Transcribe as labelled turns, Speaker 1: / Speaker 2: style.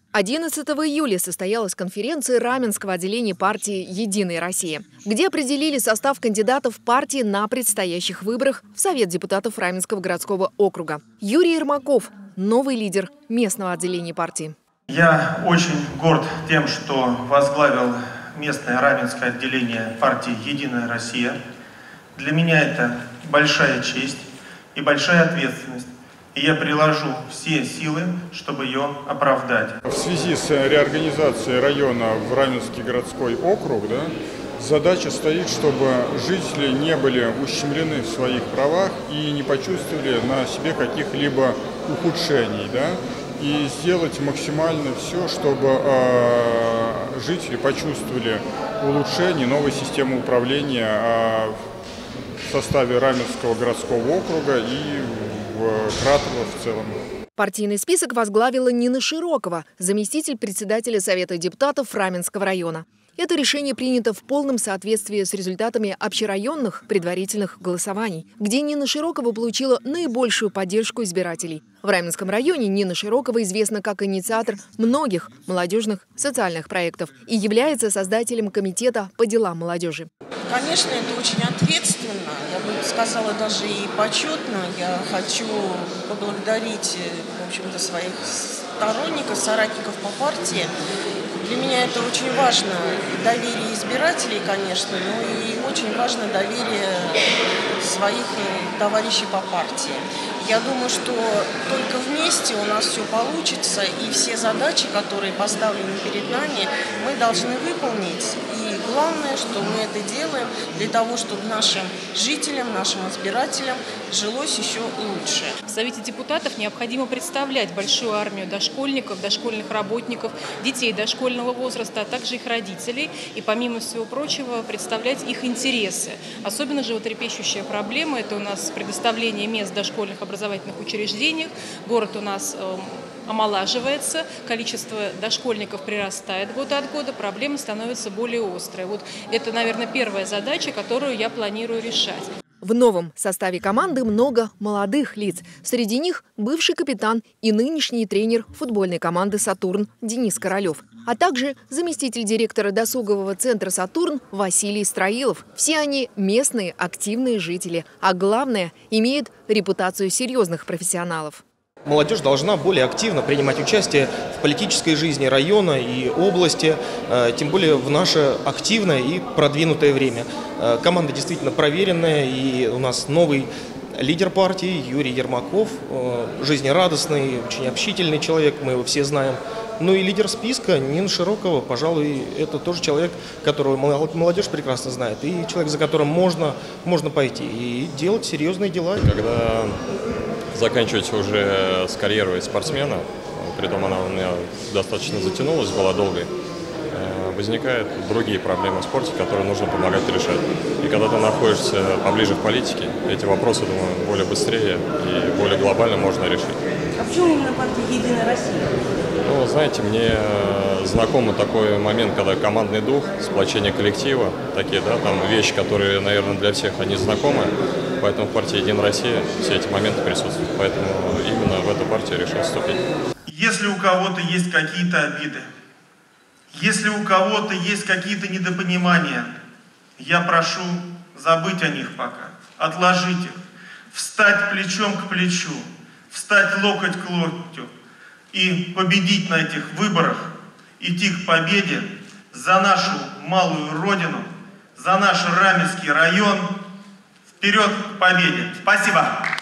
Speaker 1: 11 июля состоялась конференция Раменского отделения партии «Единая Россия», где определили состав кандидатов партии на предстоящих выборах в Совет депутатов Раменского городского округа. Юрий Ермаков – новый лидер местного отделения партии.
Speaker 2: Я очень горд тем, что возглавил местное Раменское отделение партии «Единая Россия». Для меня это большая честь и большая ответственность. И я приложу все силы, чтобы ее оправдать.
Speaker 3: В связи с реорганизацией района в Раменский городской округ, задача стоит, чтобы жители не были ущемлены в своих правах и не почувствовали на себе каких-либо ухудшений. И сделать максимально все, чтобы жители почувствовали улучшение новой системы управления в составе Раменского городского округа и Кратова в целом.
Speaker 1: Партийный список возглавила Нина Широкова, заместитель председателя Совета депутатов Раменского района. Это решение принято в полном соответствии с результатами общерайонных предварительных голосований, где Нина Широкова получила наибольшую поддержку избирателей. В Раменском районе Нина Широкова известна как инициатор многих молодежных социальных проектов и является создателем комитета по делам молодежи.
Speaker 4: Конечно, это очень ответственно, я бы сказала, даже и почетно. Я хочу поблагодарить, в общем-то, своих сторонников, соратников по партии. Для меня это очень важно, доверие избирателей, конечно, но и очень важно доверие своих товарищей по партии. Я думаю, что только вместе у нас все получится, и все задачи, которые поставлены перед нами, мы должны выполнить. И главное, что мы это делаем для того, чтобы нашим жителям, нашим избирателям жилось еще лучше.
Speaker 5: В Совете депутатов необходимо представлять большую армию дошкольников, дошкольных работников, детей дошкольного возраста, а также их родителей. И помимо всего прочего представлять их интересы. Особенно животрепещущая проблема – это у нас предоставление мест в дошкольных образовательных учреждениях. Город у нас омолаживается, количество дошкольников прирастает год от года, проблема становится более острой. Вот это, наверное, первая задача, которую я планирую решать.
Speaker 1: В новом составе команды много молодых лиц. Среди них бывший капитан и нынешний тренер футбольной команды «Сатурн» Денис Королев, а также заместитель директора досугового центра «Сатурн» Василий Строилов. Все они местные активные жители, а главное, имеют репутацию серьезных профессионалов.
Speaker 6: Молодежь должна более активно принимать участие в политической жизни района и области, тем более в наше активное и продвинутое время. Команда действительно проверенная, и у нас новый лидер партии Юрий Ермаков, жизнерадостный, очень общительный человек, мы его все знаем. Ну и лидер списка Нина Широкова, пожалуй, это тоже человек, которого молодежь прекрасно знает, и человек, за которым можно пойти и делать серьезные дела.
Speaker 7: Когда заканчиваете уже с карьерой спортсмена, притом она у меня достаточно затянулась, была долгой, возникают другие проблемы в спорте, которые нужно помогать решать. И когда ты находишься поближе к политике, эти вопросы, думаю, более быстрее и более глобально можно решить.
Speaker 8: А почему именно партия «Единая Россия»?
Speaker 7: Ну, знаете, мне знакомый такой момент, когда командный дух, сплочение коллектива, такие, там вещи, которые, наверное, для всех они знакомы. Поэтому в партии «Единая Россия» все эти моменты присутствуют. Поэтому именно в эту партию решил вступить.
Speaker 2: Если у кого-то есть какие-то обиды, если у кого-то есть какие-то недопонимания, я прошу забыть о них пока, отложить их, встать плечом к плечу, встать локоть к локтю и победить на этих выборах, идти к победе за нашу малую родину, за наш Раменский район. Вперед к победе! Спасибо!